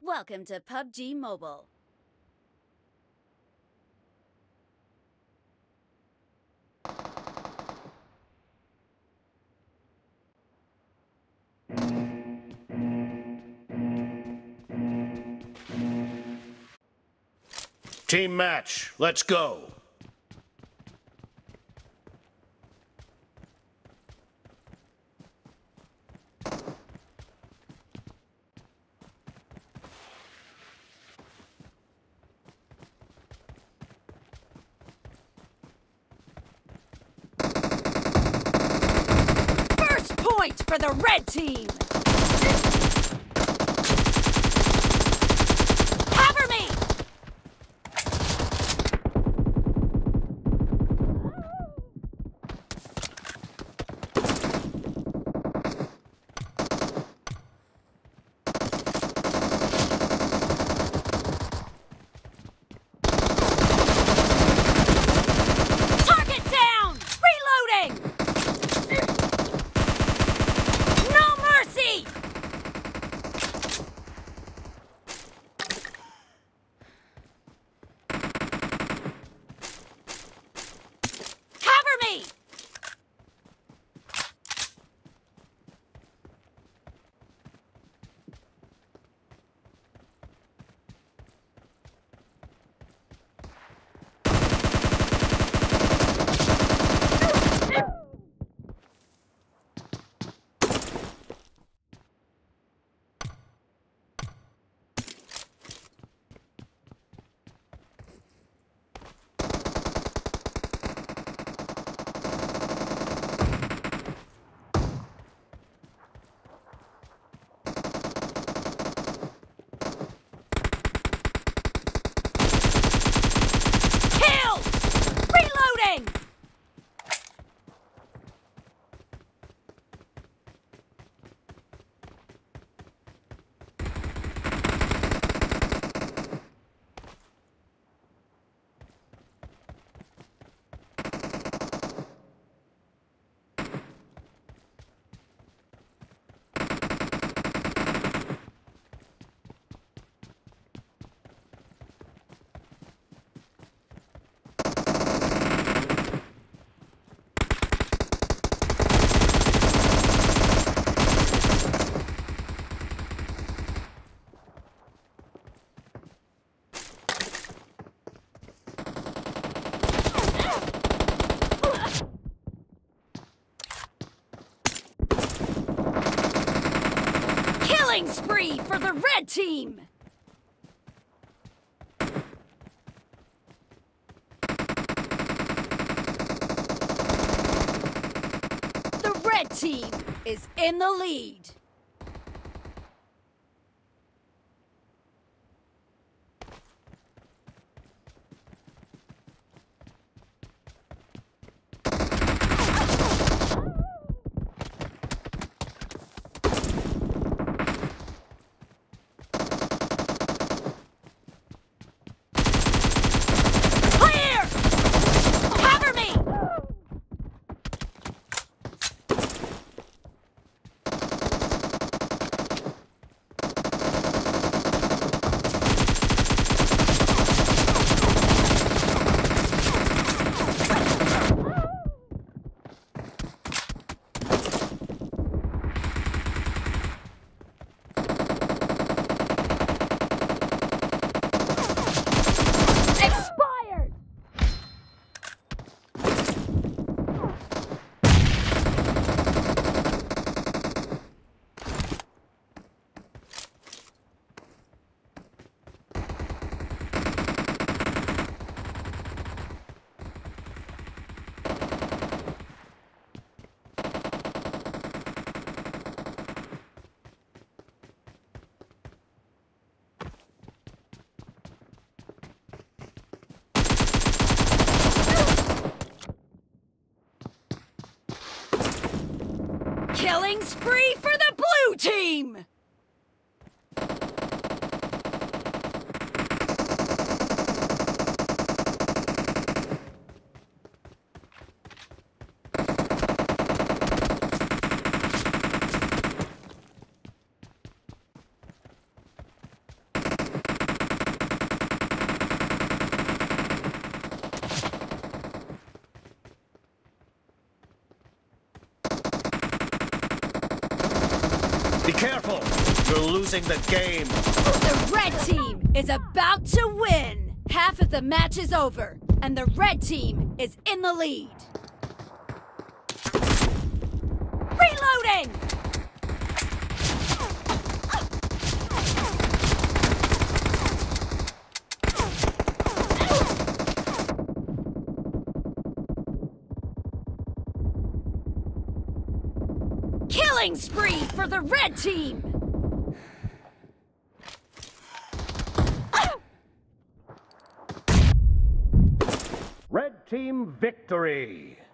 Welcome to PUBG Mobile. Team match, let's go. First point for the red team! Cover me! Target down! Reloading! No mercy! Cover me! Killed! Reloading! Killing spree for the red team! The red team is in the lead. Clear! Cover me! Expired! Killing spree for the blue team! Be careful! You're losing the game. The red team is about to win! Half of the match is over, and the red team is in the lead. Reloading! Killing spree for the red team! Red team victory!